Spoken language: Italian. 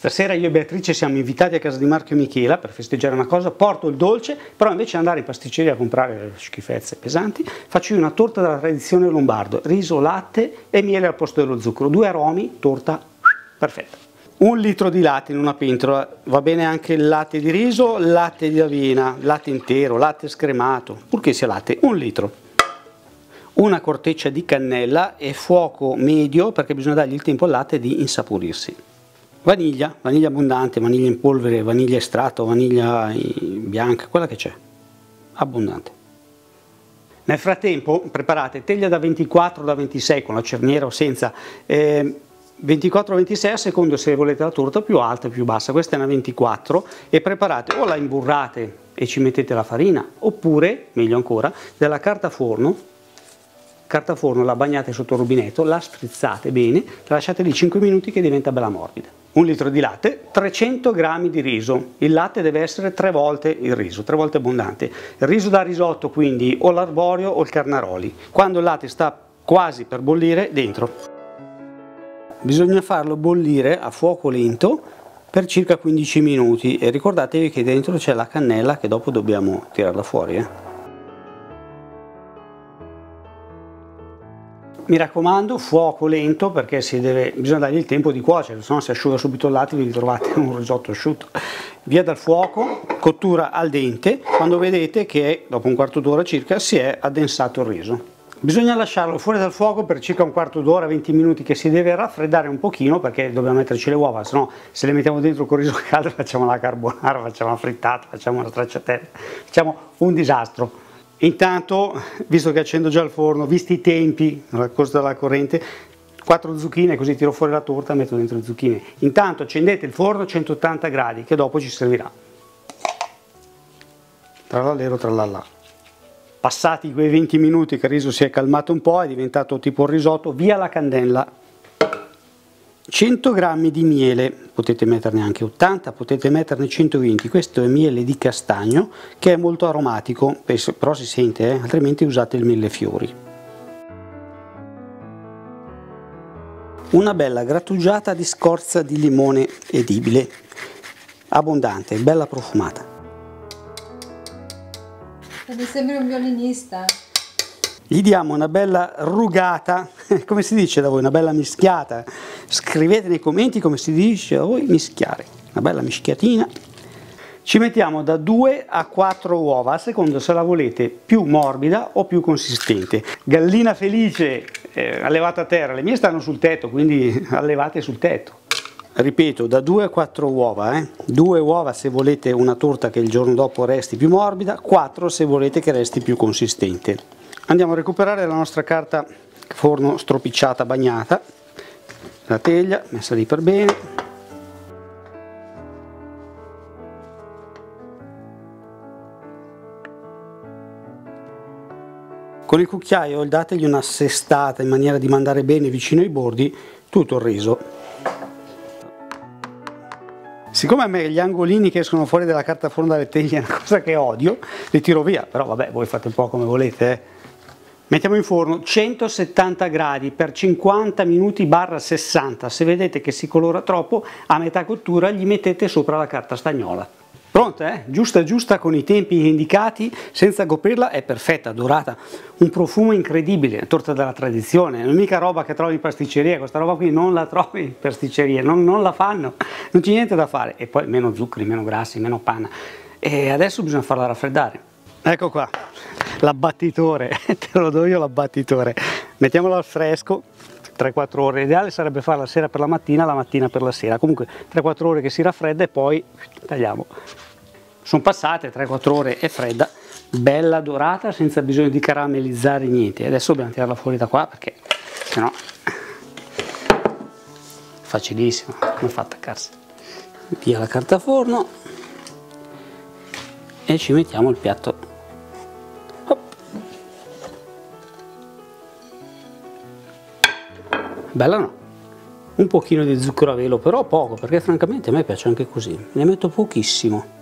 Stasera io e Beatrice siamo invitati a casa di Marco e Michela per festeggiare una cosa, porto il dolce, però invece di andare in pasticceria a comprare schifezze pesanti, faccio io una torta della tradizione lombardo, riso, latte e miele al posto dello zucchero, 2 aromi, torta perfetta. 1 litro di latte in una pentola, va bene anche il latte di riso, latte di avena, latte intero, latte scremato, purché sia latte, 1 litro. Una corteccia di cannella e fuoco medio perché bisogna dargli il tempo al latte di insaporirsi. Vaniglia, vaniglia abbondante, vaniglia in polvere, vaniglia estratto, vaniglia bianca, quella che c'è, abbondante. Nel frattempo preparate teglia da 24 da 26 con la cerniera o senza, 24-26 a secondo se volete la torta più alta o più bassa, questa è una 24 e preparate o la imburrate e ci mettete la farina oppure, meglio ancora, della carta forno la bagnate sotto il rubinetto, la sprizzate bene, la lasciate lì 5 minuti che diventa bella morbida. 1 litro di latte, 300 g di riso, il latte deve essere 3 volte il riso, 3 volte abbondante. Il riso da risotto quindi o l'arborio o il carnaroli. Quando il latte sta quasi per bollire, dentro. Bisogna farlo bollire a fuoco lento per circa 15 minuti e ricordatevi che dentro c'è la cannella che dopo dobbiamo tirarla fuori. Mi raccomando, fuoco lento perché bisogna dargli il tempo di cuocere, se no si asciuga subito il latte e vi ritrovate un risotto asciutto. Via dal fuoco, cottura al dente, quando vedete che dopo un quarto d'ora circa si è addensato il riso. Bisogna lasciarlo fuori dal fuoco per circa un quarto d'ora, 20 minuti che si deve raffreddare un pochino perché dobbiamo metterci le uova, se no se le mettiamo dentro con il riso caldo facciamo la carbonara, facciamo la frittata, facciamo una stracciatella, facciamo un disastro. Intanto, visto che accendo già il forno, visti i tempi, la corsa della corrente, 4 zucchine, così tiro fuori la torta e metto dentro le zucchine. Intanto accendete il forno a 180 gradi, che dopo ci servirà. Trallallero, trallallà. Passati quei 20 minuti che il riso si è calmato un po', è diventato tipo un risotto, via la candela. 100 g di miele, potete metterne anche 80, potete metterne 120, questo è miele di castagno che è molto aromatico, però si sente, altrimenti usate il millefiori. Una bella grattugiata di scorza di limone edibile, abbondante, bella profumata. Mi sembri un violinista. Gli diamo una bella rugata, come si dice da voi, una bella mischiata. Scrivete nei commenti come si dice da voi mischiare, una bella mischiatina. Ci mettiamo da 2 a 4 uova, a seconda se la volete più morbida o più consistente. Gallina felice, allevata a terra, le mie stanno sul tetto, quindi allevate sul tetto. Ripeto, da 2 a 4 uova, 2 uova se volete una torta che il giorno dopo resti più morbida, 4 se volete che resti più consistente. Andiamo a recuperare la nostra carta forno stropicciata, bagnata, la teglia messa lì per bene. Con il cucchiaio dategli una sestata in maniera di mandare bene vicino ai bordi tutto il riso. Siccome a me gli angolini che escono fuori dalla carta forno dalle teglie è una cosa che odio, li tiro via, però vabbè, voi fate un po' come volete. Mettiamo in forno 170 gradi per 50 minuti / 60, se vedete che si colora troppo, a metà cottura gli mettete sopra la carta stagnola. Pronta, Giusta giusta con i tempi indicati, senza coprirla, è perfetta, dorata, un profumo incredibile, torta della tradizione, non è mica roba che trovi in pasticceria, questa roba qui non la trovi in pasticceria, non la fanno, non c'è niente da fare, e poi meno zuccheri, meno grassi, meno panna, e adesso bisogna farla raffreddare. Ecco qua, l'abbattitore, te lo do io l'abbattitore, mettiamolo al fresco, 3-4 ore, l'ideale sarebbe farla la sera per la mattina per la sera, comunque 3-4 ore che si raffredda e poi tagliamo. Sono passate 3-4 ore, è fredda, bella dorata senza bisogno di caramellizzare niente. Adesso dobbiamo tirarla fuori da qua perché sennò facilissimo, come fa a attaccarsi. Via la carta forno e ci mettiamo il piatto. Bella no? Un pochino di zucchero a velo, però poco, perché francamente a me piace anche così, ne metto pochissimo.